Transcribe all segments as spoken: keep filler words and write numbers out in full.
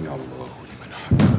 سمع الله لمن حمده.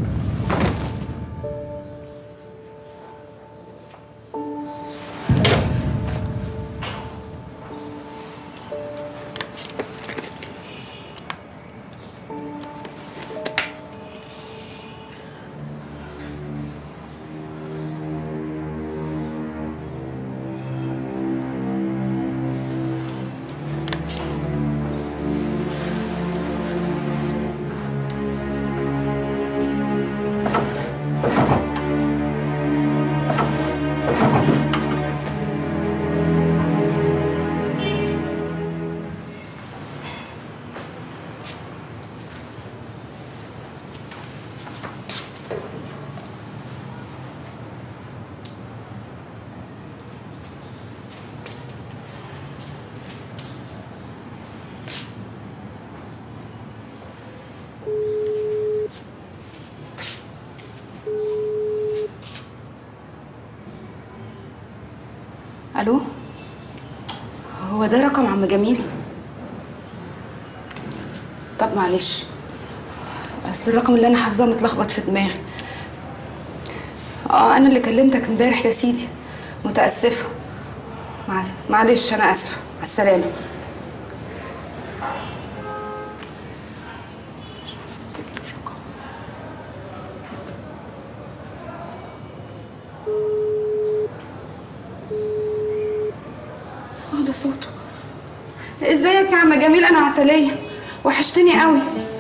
الو، هو ده رقم عم جميل؟ طب معلش، اصل الرقم اللي انا حافظاه متلخبط في دماغي. اه انا اللي كلمتك امبارح يا سيدي، متاسفه. مع... معلش انا اسفه. مع السلامه. مش عارفه افتكر الرقم. اه ده صوته. ازيك يا عم جميل؟ انا عسليه، وحشتني قوي.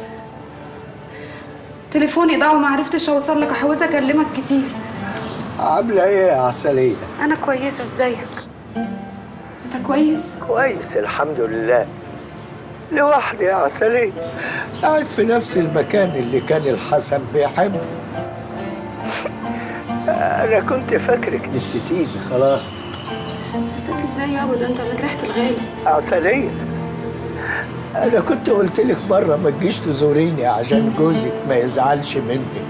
تليفوني ضاع وما عرفتش اوصل لك، حاولت اكلمك كتير. عامله ايه يا عسليه؟ انا كويسه، ازيك؟ انت كويس؟ كويس الحمد لله. لوحدي يا عسليه، قاعد في نفس المكان اللي كان الحسن بيحبه. انا كنت فاكرك نسيتيني خلاص. نسيك ازاي يابا؟ ده انت من ريحه الغالي. عسليه، انا كنت قلت لك مره ما تجيش تزوريني عشان جوزك ما يزعلش مني،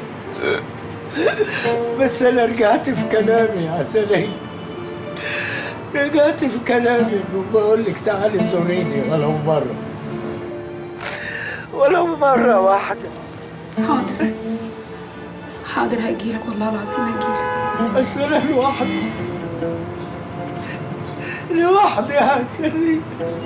بس انا رجعت في كلامي يا عسليه. رجعت في كلامي وبقول لك تعالي زوريني ولو مره، ولو مره واحده. حاضر حاضر، هجيلك والله العظيم هجيلك. بس انا لوحدي، لوحدي يا عسليه.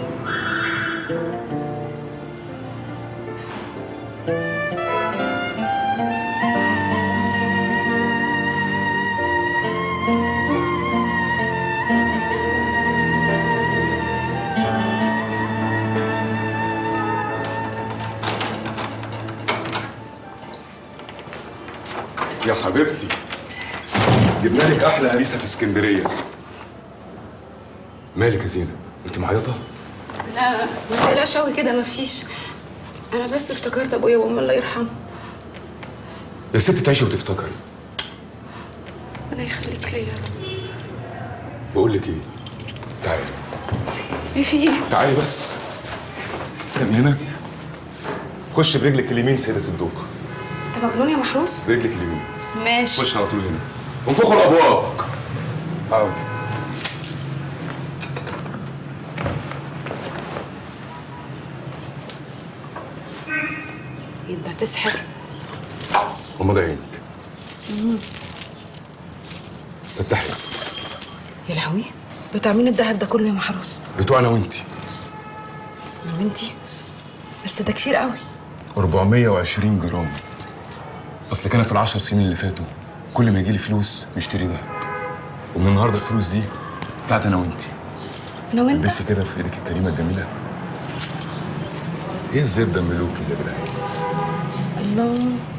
يا حبيبتي، جبنا لك احلى هريسه في اسكندريه. مالك يا زينب؟ انت معيطه؟ لا ما تقلقش قوي كده، مفيش. انا بس افتكرت ابويا وامي الله يرحمه. يا ست تعيشي وتفتكري. ربنا يخليك ليا يا رب. بقول لك ايه، تعالي. ايه في ايه؟ تعالي بس. استني هنا. خش برجلك اليمين سيدة الدوق. انت مجنون يا محروس؟ برجلك اليمين. ماشي. خش على طول هنا وانفخوا الابواب. اقعدي. انت هتسحر؟ غمضي عينك. فتحي. يا لهوي، بتاع مين الدهب ده كله يا محروس؟ بتوعنا وانتي. انا وانتي؟ بس ده كتير قوي. أربعمية وعشرين جرام. اصل كان في العشر سنين اللي فاتوا كل ما يجيلي فلوس نشتري دهب، ومن النهارده الفلوس دي بتاعت انا وانتي. انا وانت؟ البسي كده في ايدك الكريمه الجميله. ايه الزبده الملوكي ده يا جدعان؟ الله.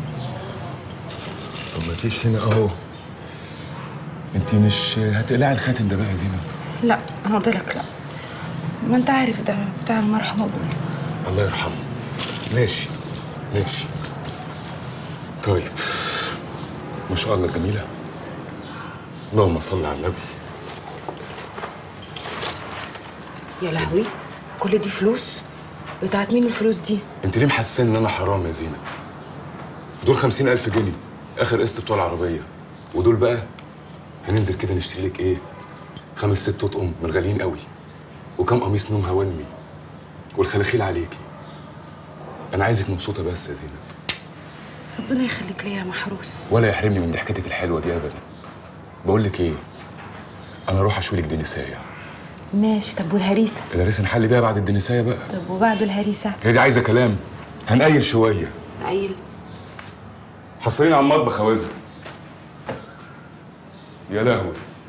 طب ما فيش هنا اهو. انت مش هتقلعي الخاتم ده بقى يا زينب؟ لا انا قلت لك لا، ما انت عارف ده بتاع المرحوم ابويا. الله يرحمه. ماشي ماشي. طيب ما شاء الله الجميله. اللهم صل على النبي. يا لهوي، كل دي فلوس؟ بتاعت مين الفلوس دي؟ انت ليه محسن ان انا حرام يا زينب؟ دول خمسين ألف جنيه اخر قسط بتوع العربيه، ودول بقى هننزل كده نشتري لك ايه؟ خمس ست اطقم من غاليين قوي، وكم قميص نوم هوانمي، والخلاخيل عليكي. انا عايزك مبسوطه بس يا زينب. ربنا يخليك ليا يا محروس. ولا يحرمني من ضحكتك الحلوه دي ابدا. بقول لك ايه، انا اروح اشوي لك دنسايه. ماشي. طب والهريسه؟ الهريسه نحل بيها بعد الدنسايه بقى. طب وبعد الهريسه؟ هي دي عايزه كلام. هنقيل شويه. عيل. حصرين على المطبخ يا وزة. يا لهوي.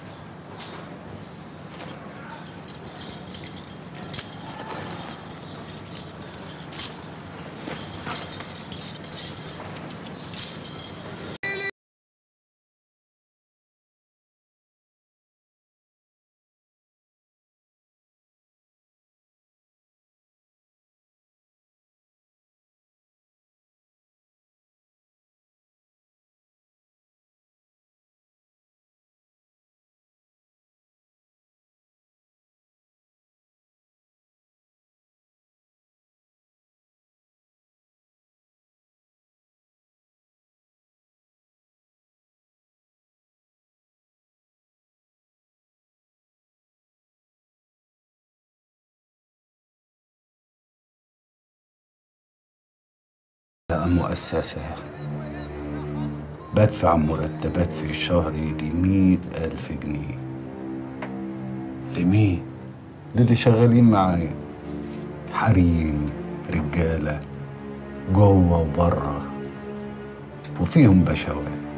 مؤسسة بدفع مرتبات في الشهر يجي مئة ألف جنيه. لمين؟ للي شغالين معايا، حريم، رجالة، جوه وبره، وفيهم بشوات.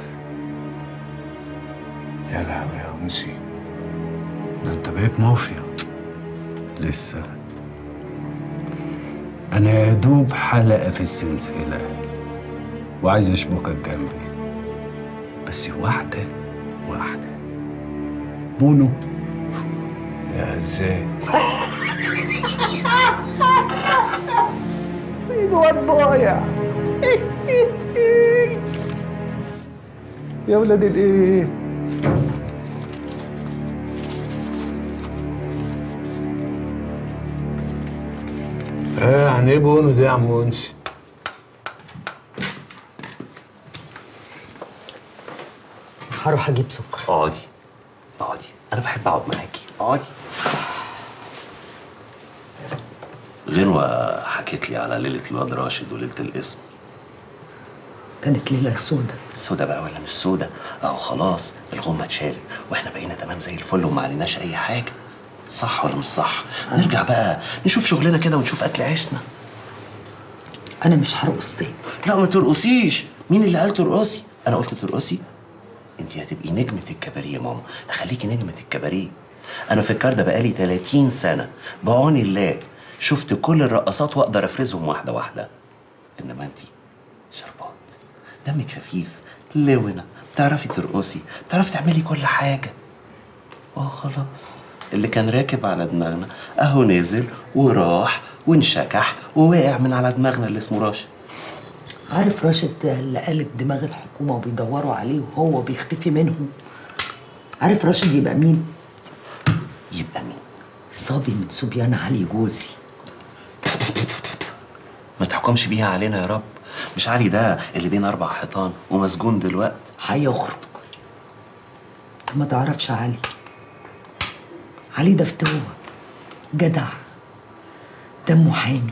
يا لهوي يا أنسي، ده أنت بقيت مافيا. لسه أنا يا دوب حلقة في السلسلة وعايز أشبكك جنبي، بس واحدة واحدة. بونو. يا ازاي؟ الواد ضايع. يا ولاد الايه؟ ايه يعني ايه بونو دي يا عم انسي؟ هروح اجيب سكر. اقعدي اقعدي، انا بحب اقعد معاكي. اقعدي. غنوة حكيت لي على ليلة الواد راشد وليلة القسم. كانت ليلة سودة. سودة بقى ولا مش سودة؟ اهو خلاص الغمة اتشالت واحنا بقينا تمام زي الفل وما عليناش اي حاجة. صح ولا مش صح؟ آه. نرجع بقى نشوف شغلنا كده ونشوف اكل عيشنا. انا مش هرقص تاني. لا ما ترقصيش. مين اللي قال ترقصي؟ انا قلت ترقصي؟ انت هتبقي نجمة الكباريه يا ماما، هخليكي نجمة الكباريه. انا في الكار ده بقالي ثلاثين سنة بعون الله، شفت كل الرقصات واقدر افرزهم واحدة واحدة. انما انت شربات، دمك خفيف، لونة، بتعرفي ترقصي، بتعرفي تعملي كل حاجة. اه خلاص، اللي كان راكب على دماغنا اهو نزل وراح وانشكح ووقع من على دماغنا اللي اسمه راشد. عارف راشد ده اللي قالب دماغ الحكومة وبيدوروا عليه وهو بيختفي منهم؟ عارف راشد يبقى مين؟ يبقى مين؟ صبي من صبيان علي جوزي. ما تحكمش بيها علينا يا رب. مش علي ده اللي بين اربع حيطان ومسجون دلوقتي؟ هيخرج. ما تعرفش علي. علي ده فتوة جدع، دمه حامي.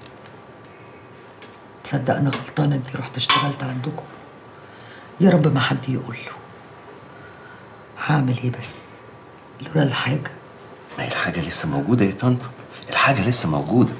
تصدق انا غلطانه اني رحت اشتغلت عندكم. يا رب ما حد يقول له. هعمل ايه بس لولا الحاجه؟ ما هي الحاجه لسه موجوده يا طنط، الحاجه لسه موجوده.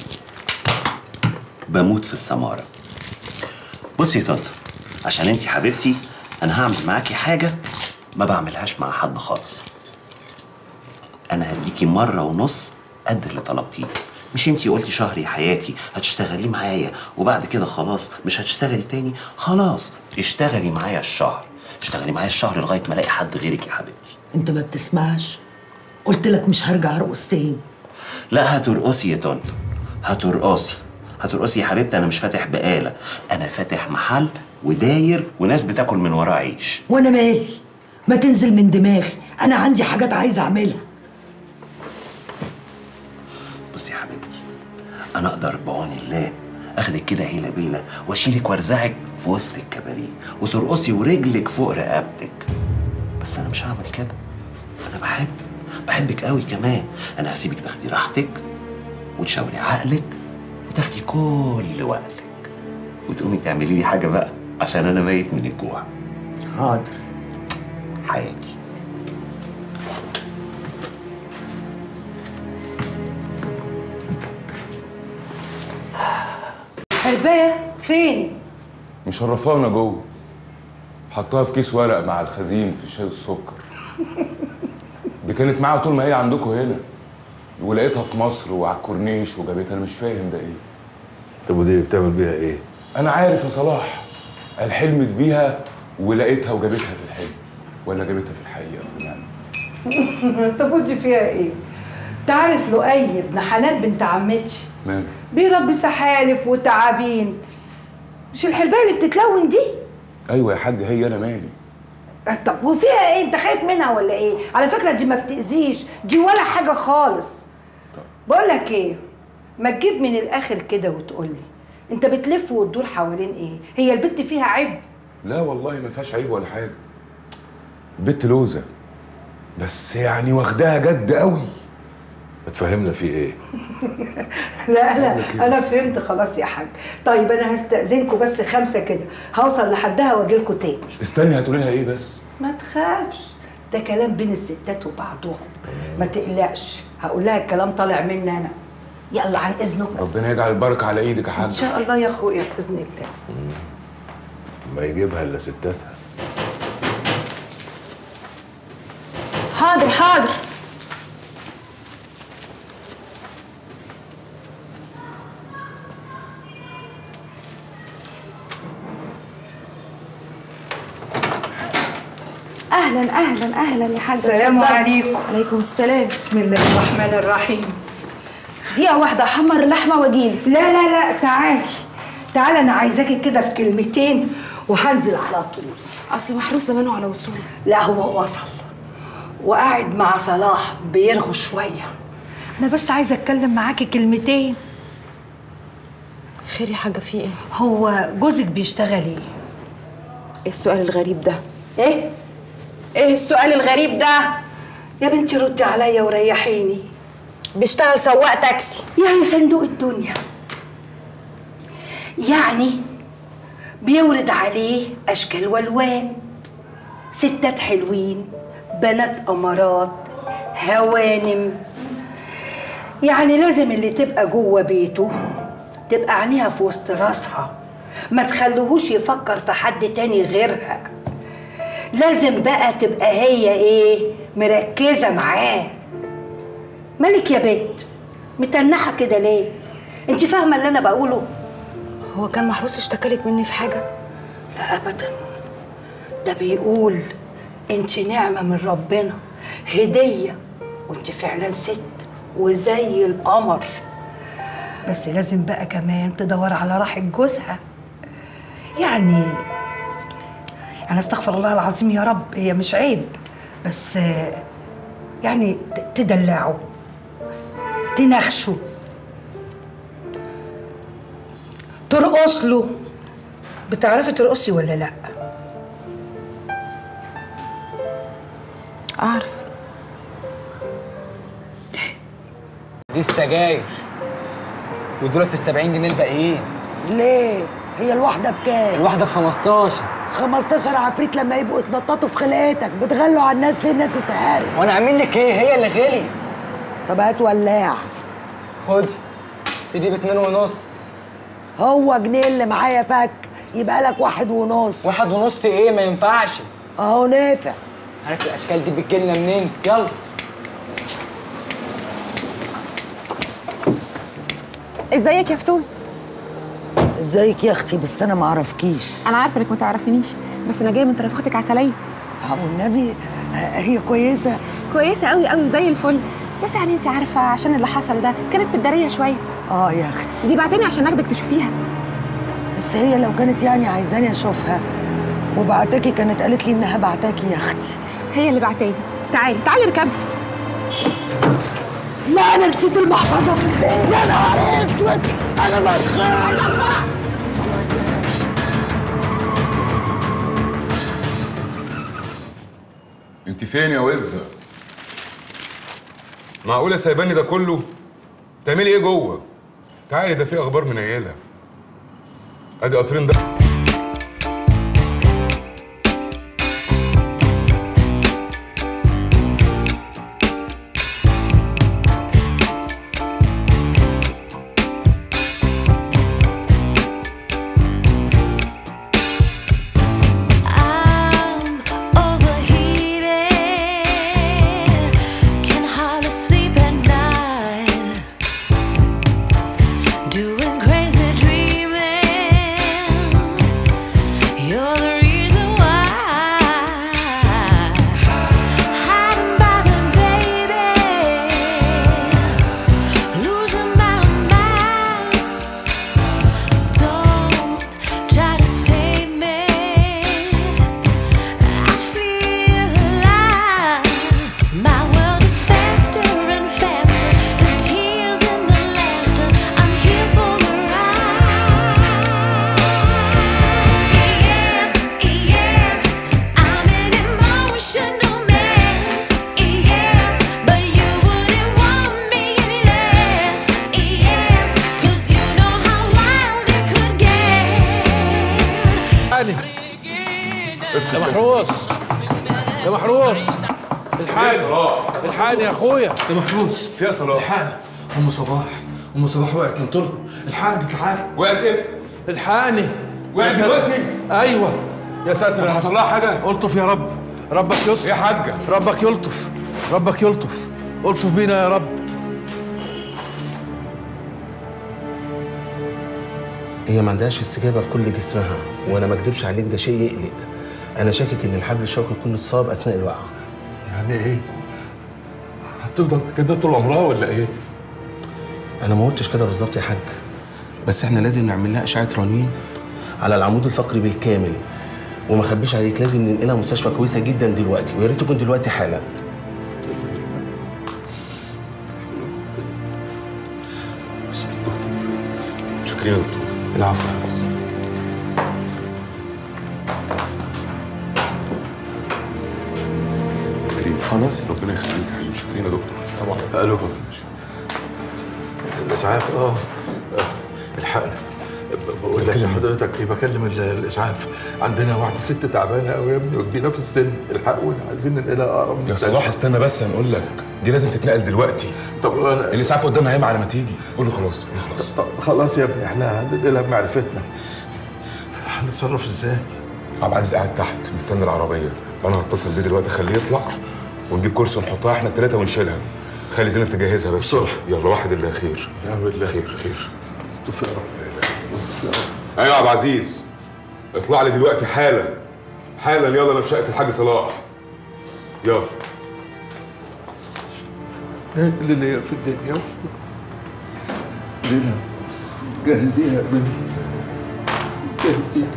بموت في السماره. بصي يا طنط، عشان انتي حبيبتي انا هعمل معاكي حاجه ما بعملهاش مع حد خالص. انا هديكي مره ونص قد اللي طلبتيه. مش انتي قلتي شهر يا حياتي هتشتغلي معايا وبعد كده خلاص مش هتشتغلي تاني؟ خلاص اشتغلي معايا الشهر، اشتغلي معايا الشهر لغايه ما الاقي حد غيرك يا حبيبتي. انت ما بتسمعش؟ قلت لك مش هرجع ارقص تاني. لا هترقصي يا طنط، هترقصي هترقصي يا حبيبتي. انا مش فاتح بقاله، انا فاتح محل وداير وناس بتاكل من وراه عيش. وانا مالي؟ ما تنزل من دماغي، انا عندي حاجات عايزه اعملها. بصي يا حبيبتي، انا اقدر بعون الله اخدك كده هيله بيله واشيلك وارزعك في وسط الكباريه وترقصي ورجلك فوق رقبتك. بس انا مش هعمل كده. انا بحب بحبك قوي كمان. انا هسيبك تاخدي راحتك وتشاوري عقلك وتاخدي كل وقتك وتقومي تعملي لي حاجه بقى عشان انا ميت من الجوع. حاضر. حياتي. حرباية فين؟ مشرفانا جوه، حطها في كيس ورق مع الخزين في الشاي والسكر. دي كانت معاها طول ما هي عندكم هنا، ولقيتها في مصر وعلى الكورنيش وجابتها. انا مش فاهم ده ايه. طب ودي بتعمل بيها ايه؟ انا عارف يا صلاح، قال حلمت بيها ولقيتها وجابتها في الحلم، ولا جابتها في الحقيقه يعني. طب ودي فيها ايه؟ تعرف لؤي ابن حنان بنت عمتي ماله؟ بيربي سحالف وتعابين. مش الحرباية اللي بتتلون دي؟ ايوه يا حاج، هي انا مالي. طب وفيها ايه؟ انت خايف منها ولا ايه؟ على فكره دي ما بتأذيش، دي ولا حاجه خالص. بقول لك ايه، ما تجيب من الاخر كده وتقول لي انت بتلف وتدور حوالين ايه؟ هي البت فيها عيب؟ لا والله ما فيهاش عيب ولا حاجه. البت لوزه، بس يعني واخداها جد قوي. هتفهمنا في ايه؟ لا انا انا فهمت خلاص يا حاج. طيب انا هستأذنكم بس خمسه كده، هوصل لحدها واجي لكم تاني. استني، هتقولي لها ايه بس؟ ما تخافش، ده كلام بين الستات وبعضهم، ما تقلقش. هقول لها الكلام طالع مني انا. يلا عن اذنكم. ربنا يجعل البركه على ايدك يا حاج. ان شاء الله يا اخويا باذن الله. ما يجيبها الا ستاتها. حاضر حاضر. اهلا اهلا اهلا يا حاجه. السلام عليكم. عليكم السلام. بسم الله الرحمن الرحيم. دقيقه واحده احمر اللحمه واجيلك. لا لا لا تعالي تعالي، انا عايزاكي كده في كلمتين وهنزل على طول. اصل محروس زمانه على وصول. لا هو وصل وقاعد مع صلاح بيرغوا شويه. انا بس عايزه اتكلم معاكي كلمتين. خير يا حاجه، في ايه؟ هو جوزك بيشتغل ايه؟ ايه السؤال الغريب ده؟ ايه؟ ايه السؤال الغريب ده؟ يا بنتي ردي عليا وريحيني. بيشتغل سواق تاكسي. يعني صندوق الدنيا، يعني بيورد عليه اشكال والوان، ستات حلوين، بنات امارات، هوانم. يعني لازم اللي تبقى جوه بيته تبقى عينيها في وسط راسها، ما تخلوهوش يفكر في حد تاني غيرها. لازم بقى تبقى هي ايه، مركزه معاه. مالك يا بنت متنحه كده ليه؟ انت فاهمه اللي انا بقوله؟ هو كان محروس اشتكالك مني في حاجه؟ لا ابدا، ده بيقول انت نعمه من ربنا، هديه، وانت فعلا ست وزي القمر. بس لازم بقى كمان تدور على راحه جوزها. يعني يعني استغفر الله العظيم يا رب، هي مش عيب، بس يعني تدلعه، تنخشه، ترقص له. بتعرفي ترقصي ولا لا؟ اعرف. دي السجاير ودولت السبعين جنيه الباقيين. ليه؟ هي الواحدة بكام؟ الواحدة بخمستاشر. خمستاشر عفريت لما يبقوا اتنططوا في خلقتك، بتغلوا على الناس ليه؟ الناس اتهارت. وانا اعمل لك ايه؟ هي اللي غليت. طب هات ولاع. خدي سيدي باتنين ونص. هو جنيه اللي معايا فك، يبقى لك واحد ونص. واحد ونص ايه؟ ما ينفعش. اهو نافع. عارف الاشكال دي بتجيلنا منين؟ يلا. ازيك يا فتون؟ ازيك يا اختي؟ بس انا ما اعرفكيش. انا عارفه انك ما تعرفينيش، بس انا جايه من طرف اختك عسليه. اه والنبي، هي كويسه؟ كويسه قوي قوي زي الفل، بس يعني انت عارفه عشان اللي حصل ده كانت متداريه شويه. اه يا اختي، دي بعتني عشان اخدك تشوفيها. بس هي لو كانت يعني عايزاني اشوفها وبعتكي كانت قالت لي انها بعتاكي يا اختي. هي اللي بعتاني. تعالي تعالي اركبي. لا انا نسيت المحفظه في البيت. يا نهار اسود، انا مسخره. انت فين يا وزه؟ معقوله سايباني ده كله؟ بتعملي ايه جوه؟ تعالي ده في اخبار منيله. ادي قطرين ده يا محروس يا محروس الحقني الحقني يا اخويا يا محروس فيها صلاح. الحقني ام صباح ام صباح وقعت من طولها. الحقني تعال. وقعت ايه؟ الحقني. وقعت دلوقتي؟ ايوه يا ساتر. حصل لها حاجه؟ الطف يا رب. ربك يلطف يا حاجه. ربك يلطف ربك يلطف الطف بينا يا رب. هي ما عندهاش استجابه في كل جسمها، وانا ما اكدبش عليك ده شيء يقلق. انا شاكك ان الحبل الشوكي يكون اتصاب اثناء الوقعه. يعني ايه؟ هتفضل كده طول عمرها ولا ايه؟ انا ما قلتش كده بالظبط يا حاج، بس احنا لازم نعمل لها اشعه رنين على العمود الفقري بالكامل، وما اخبيش عليك لازم ننقلها مستشفى كويسه جدا دلوقتي، ويا ريت تكون دلوقتي حالا. شكرا يا دكتور. العفو. كريم خلاص ربنا يخليك يا حبيبي. شكرا يا دكتور. طبعا. الو الاسعاف. اه الحقنا. بقول لك لحضرتك ايه، بكلم الاسعاف. عندنا واحده ست تعبانه قوي يا ابني وكبيره في السن، الحقونا عايزين ننقلها اقرب يا صلاح. استنى بس هنقول لك دي لازم تتنقل دلوقتي. طب انا الاسعاف قدامها هيبقى على ما تيجي. قول له خلاص خلاص. طب خلاص يا ابني احنا هننقلها بمعرفتنا. هنتصرف ازاي؟ عبد العزيز قاعد تحت مستني العربيه، انا هتصل بيه دلوقتي اخليه يطلع ونجيب كرسي ونحطها احنا الثلاثه ونشيلها. خلي زينب تجهزها بس بسرعه. يلا واحد الله خير. نعم بالله خير خير. طف يا رب. ايوه يا عبد العزيز اطلع لي دلوقتي حالا حالا. يلا انا في شقه الحاج صلاح. يلا. ايه اللي ليا في الدنيا؟ زينب جهزيها يا بنتي، جهزيها.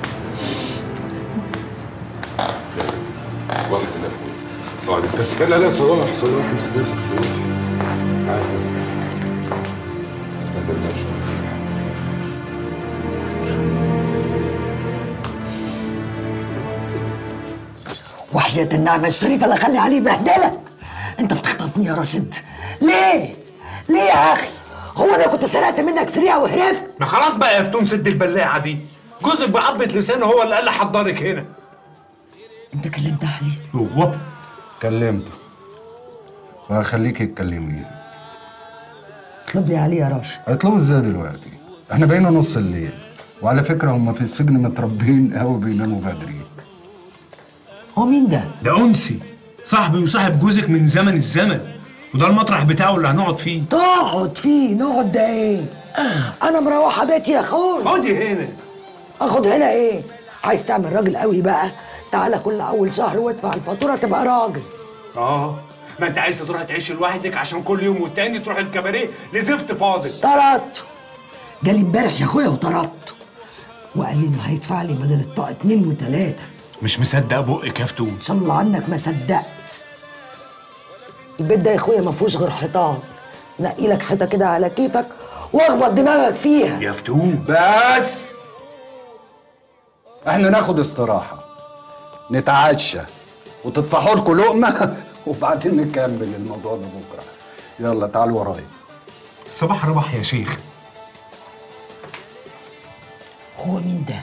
واحد الله اقعد انت. لا لا لا صلاح صلاح امسك نفسك صلاح. عادي استقبلنا ان شاء الله. وحياة النعمة الشريفة اللي خلي عليه بهدلة. انت بتخطفني يا راشد ليه؟ ليه يا اخي؟ هو انا كنت سرقت منك سريعة وهرفت؟ ما خلاص بقى يا فتون سد البلاعة دي. جوزك بعضة لسانه هو اللي قال لي حضرك هنا. انت كلمت عليه؟ هو كلمته وهخليكي تكلميه. اطلب لي عليه يا راشد. هيطلبوا ازاي دلوقتي؟ احنا بقينا نص الليل، وعلى فكرة هم في السجن متربيين قوي بيناموا بدري. هو مين ده؟ ده أنسي صاحبي وصاحب جوزك من زمن الزمن، وده المطرح بتاعه اللي هنقعد فيه. تقعد فيه؟ نقعد ده ايه؟ انا مروحه بيتي يا اخوي. خدي هنا. اخد هنا ايه؟ عايز تعمل راجل قوي بقى؟ تعالى كل اول شهر وادفع الفاتوره تبقى راجل. اه ما انت عايزه تروح تعيش لوحدك عشان كل يوم والتاني تروح الكباريه لزفت فاضل. طردته. جالي امبارح يا اخويا وطردته، وقال لي انه هيدفع لي بدل الطاقه اتنين وتلاته. مش مصدق بقك يا فتون. ان شاء الله عنك ما صدقت. البيت ده يا اخويا ما فيهوش غير حيطان، نقي لك حيطه كده على كيفك واخبط دماغك فيها يا فتون. بس احنا ناخد استراحة، نتعشى وتطفحوا لكم لقمة وبعدين نكمل الموضوع ده بكرة. يلا تعالوا ورايا. الصباح رباح يا شيخ. هو مين ده؟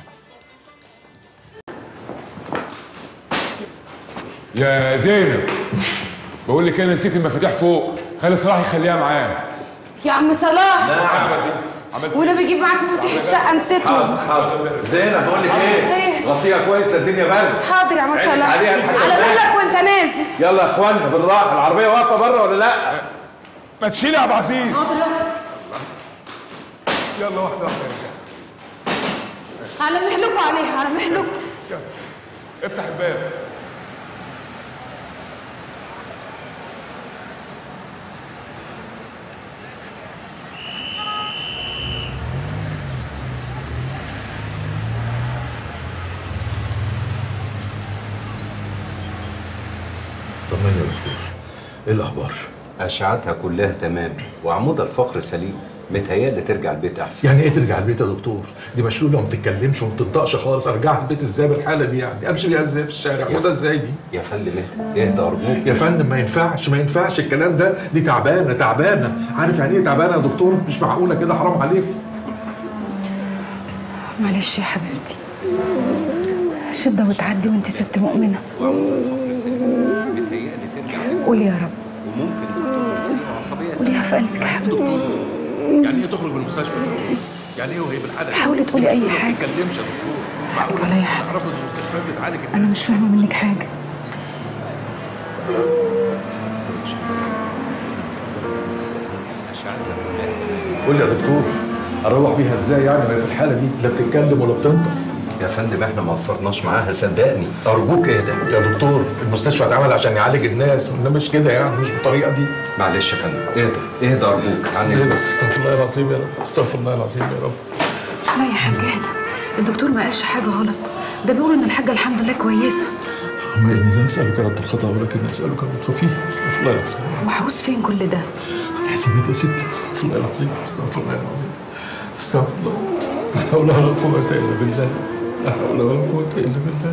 يا زينب، بقول لك انا نسيت المفاتيح فوق، خلي صلاح يخليها معاه. يا عم صلاح نعم. وانا بجيب معاك مفاتيح الشقه نسيتهم. حاضر زينب، بقول لك ايه؟ ايه؟ غطيها كويس ده الدنيا برد. حاضر يا عم صلاح، على بالك وانت نازل. يلا يا اخوانا بالراحه، العربيه واقفه بره ولا لا؟ ما تشيل يا عبد العزيز. حاضر. يلا واحده واحده يا رجاله. على مهلكوا عليها، على مهلكوا. افتح الباب. طمني يا دكتور، ايه الاخبار؟ اشعتها كلها تمام وعمود الفقر سليم، متهيألي ترجع البيت احسن. يعني ايه ترجع البيت يا دكتور؟ دي مشلوله وما بتتكلمش وما بتنطقش خالص، ارجعها البيت ازاي بالحاله دي؟ يعني امشي بيها ازاي في الشارع؟ وده ازاي دي؟ يا فندم اهدى اهدى ارجوك. يا فندم ما ينفعش ما ينفعش الكلام ده، دي تعبانه تعبانه، عارف يعني ايه تعبانه يا دكتور؟ مش معقوله كده، حرام عليك. معلش يا حبيبتي، شدة وتعدي وانت ست مؤمنة. قولي يا رب. وممكن دكتور نفسيه عصبيه قوليها في قلبك يا حبيبتي. يعني ايه تخرج من المستشفى؟ يعني ايه وهي بالحاله دي؟ حاولي تقولي اي حاجه. ما تتكلمش يا دكتور. حقك عليا يا حبيبتي. تعرفوا المستشفيات بتعالج الناس. انا مش فاهمه منك حاجه. قول لي يا دكتور، اروح بيها ازاي يعني وهي في الحاله دي؟ لا بتتكلم ولا بتنطق. يا فندم احنا ما قصرناش معاها صدقني، ارجوك اهدى. يا دكتور المستشفى اتعمل عشان يعالج الناس، انما مش كده يعني، مش بالطريقه دي. معلش يا فندم اهدى اهدى ارجوك. عني بس استغفر الله العظيم يا رب، استغفر الله العظيم يا رب. لا يا حاج اهدى، الدكتور ما قالش حاجه غلط، ده بيقول ان الحاجه الحمد لله كويسه. اللهم اني لا اسالك رد الخطا ولكن اسالك اللطف فيه، استغفر الله العظيم. وحوس فين كل ده؟ حسنك يا ستي، استغفر الله العظيم، استغفر الله العظيم، استغفر الله. لا حول ولا قوة إلا بالله، لا حول ولا قوة إلا بالله.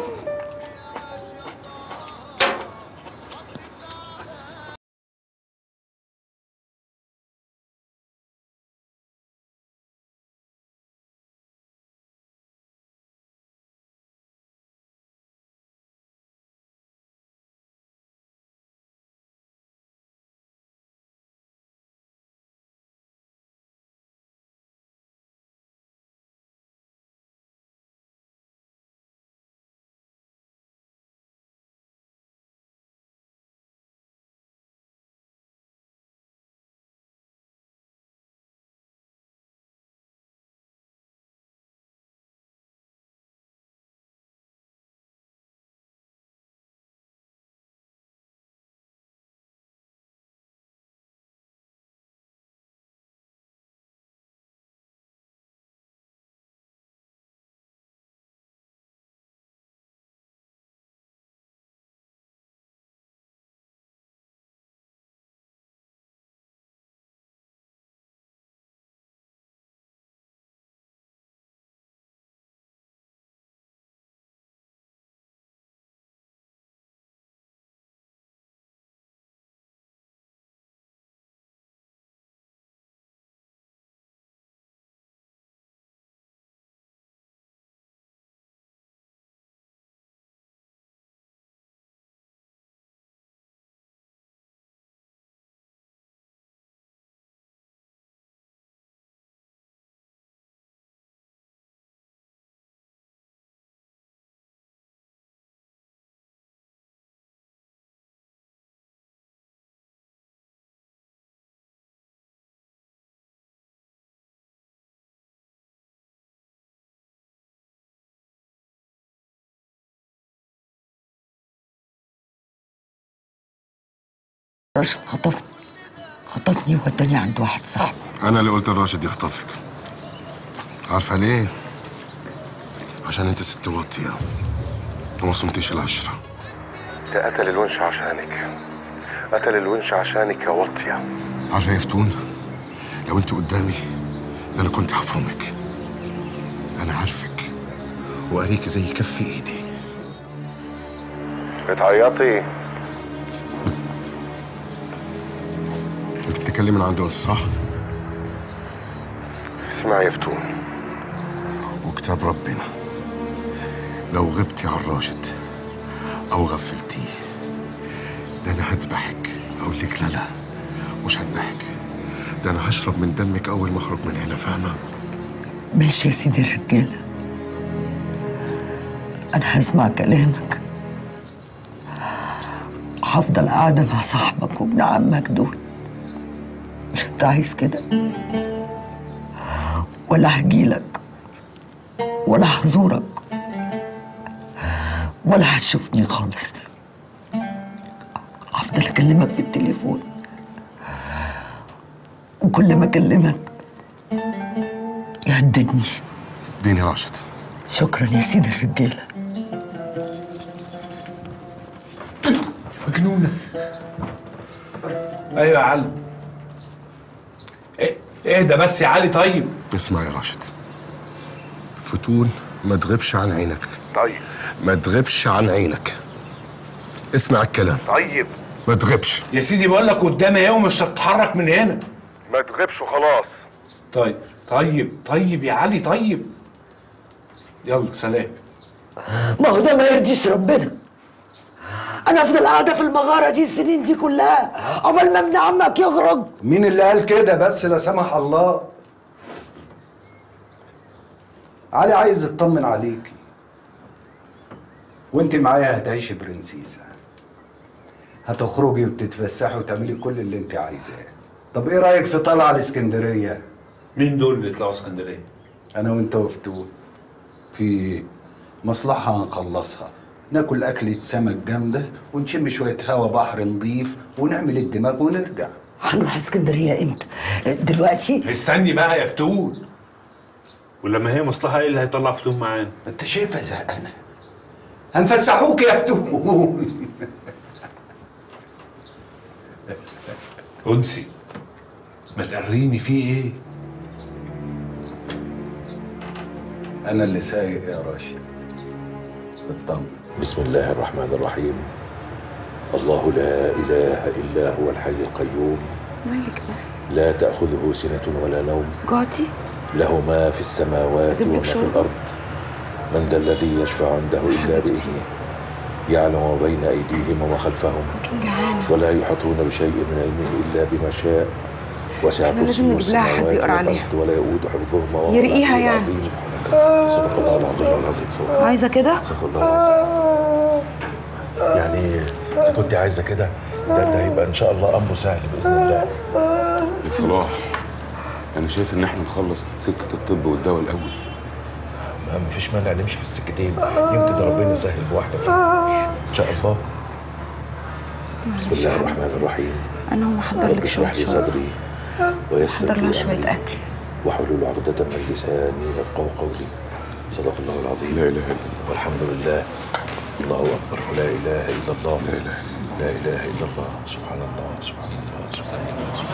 راشد خطفني خطفني ووداني عند واحد صاحبي. أنا اللي قلت لراشد يخطفك. عارفة ليه؟ عشان أنت ست واطية وما صمتيش العشرة. ده قتل الونش عشانك، قتل الونش عشانك يا واطية. عارفة يا فتون، لو أنت قدامي ده أنا كنت هفرمك. أنا عارفك وقاريك زي كف إيدي. بتعيطي؟ أنت بتتكلمي من عند أنس صح؟ اسمعي يا فتون، حساب ربنا لو غبتي عن راشد او غفلتيه ده انا هذبحك. اقول لك لا لا مش هذبحك، ده انا هشرب من دمك اول ما اخرج من هنا، فاهمه؟ ماشي يا سيدي الرجاله، انا هسمع كلامك، هفضل قاعده مع صاحبك وابن عمك دول. مش انت عايز كده؟ ولا هجيلك ولا هزورك ولا هتشوفني خالص. هفضل اكلمك في التليفون، وكل ما اكلمك يهددني. اديني راشد. شكرا يا سيدي الرجاله. مجنونه. ايوه يا علي. ايه اهدى بس يا علي. طيب اسمع يا راشد، فتون ما تغيبش عن عينك. طيب ما تغيبش عن عينك. اسمع الكلام. طيب ما تغيبش يا سيدي، بقول لك قدامي اهو ومش هتتحرك من هنا. ما تغيبش وخلاص. طيب طيب طيب يا علي. طيب يلا سلام. ما هو ده ما يرضيش ربنا. انا افضل قاعده في المغاره دي السنين دي كلها قبل ما ابن عمك يخرج. مين اللي قال كده بس لا سمح الله؟ علي عايز يطمن عليكي، وانت معايا هتعيشي برنسيسه، هتخرجي وتتفسحي وتعملي كل اللي انت عايزاه. طب ايه رايك في طلعه الاسكندريه؟ مين دول اللي يطلعوا اسكندريه؟ انا وانت وفتون في مصلحه هنخلصها، ناكل اكله سمك جامده ونشم شويه هوا بحر نضيف ونعمل الدماغ ونرجع. هنروح اسكندريه امتى؟ دلوقتي؟ استني بقى يا فتون. ولما هي مصلحه ايه اللي هيطلع فتون معانا؟ انت شايفها زهقانه؟ هنفسحوك يا فتون. انسي ما تقريني فيه ايه؟ انا اللي سايق يا راشد، اطمن. بسم الله الرحمن الرحيم. الله لا إله إلا هو الحي القيوم. مالك بس؟ لا تأخذه سنة ولا نوم. جعتي؟ له ما في السماوات وما في الأرض. من ذا الذي يشفع عنده إلا بإذنه. يعلم ما بين أيديهم وما خلفهم. ولا يحيطون بشيء من علمه إلا بما شاء. وسع كرسيه السماوات والأرض ولا يؤود حفظهما وهو يرقيها يعني. صدق الله العظيم العظيم. عايزه كده؟ صدق الله العظيم. يعني إذا كنت عايزة كده ده ده هيبقى إن شاء الله أمره سهل بإذن الله. يا صلاح أنا شايف إن إحنا نخلص سكة الطب والدواء الأول. ما مفيش مانع نمشي في السكتين، يمكن ربنا يسهل بواحدة فيهم إن شاء الله. بسم الله الرحمن الرحيم. أنا هو محضر لك شوية اشرح لي صدري ويسر محضر لها لي شوية أمري أكل واحلل عقدة من لساني يفقهوا قولي. صدق الله العظيم. لا إله إلا الله والحمد لله. الله أكبر ولا إله إلا الله. لا إله لا إله إلا الله. سبحان الله سبحان الله سبحان الله سبحان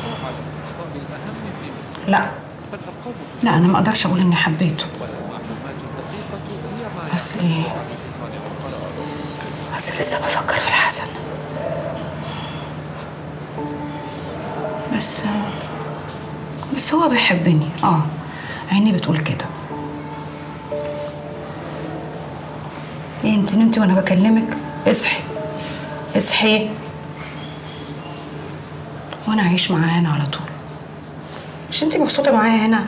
الله. لا لا أنا ما أقدرش أقول إني حبيته. أصلي بس لسه بفكر في الحسن. بس بس هو بيحبني. اه عيني بتقول كده. ايه انت نمتي وانا بكلمك؟ اصحي اصحي وانا اعيش معاه هنا على طول. مش انت مبسوطه معايا هنا؟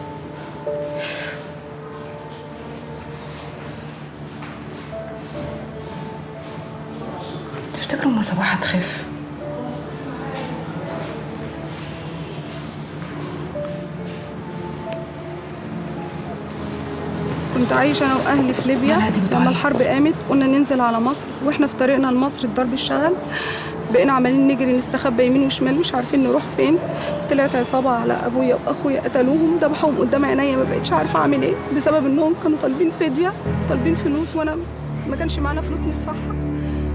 تفتكروا اما صباح هتخف؟ كنت عايشة أنا وأهلي في ليبيا. لما الحرب قامت قلنا ننزل على مصر، وإحنا في طريقنا لمصر الضرب اشتغل، بقينا عمالين نجري نستخبى يمين وشمال مش عارفين نروح فين. طلعت عصابة على أبويا وأخويا قتلوهم، ذبحوهم قدام عينيا، ما بقتش عارفة أعمل إيه بسبب إنهم كانوا طالبين فدية، طالبين فلوس، وأنا ما كانش معانا فلوس ندفعها.